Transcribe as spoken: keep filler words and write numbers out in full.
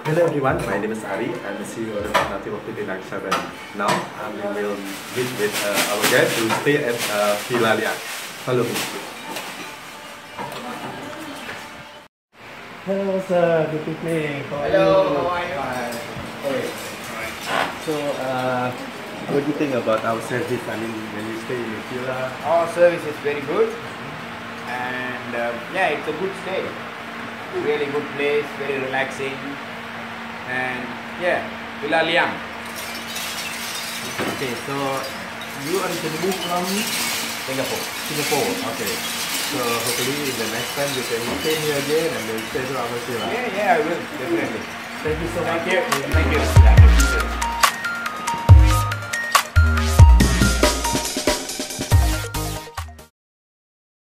Hello everyone, my name is Ari. I'm the C E O of the of Nagisa Bali. Now um, we will meet with uh, our guest who stay at uh, Villa Liang. Follow me. Hello sir, good evening. How are Hello, you? how are you? Fine. Okay. So, uh, what do you think about our service? I mean, when you stay in the villa? Our service is very good, and uh, yeah, it's a good stay. Really good place, very relaxing, and yeah, Villa Liang. Okay, so you are originally from Singapore. Singapore. Okay. So hopefully the next time you can stay here again and then stay to our villa. Yeah, yeah, I will definitely. Thank you so much. Thank you. Thank you.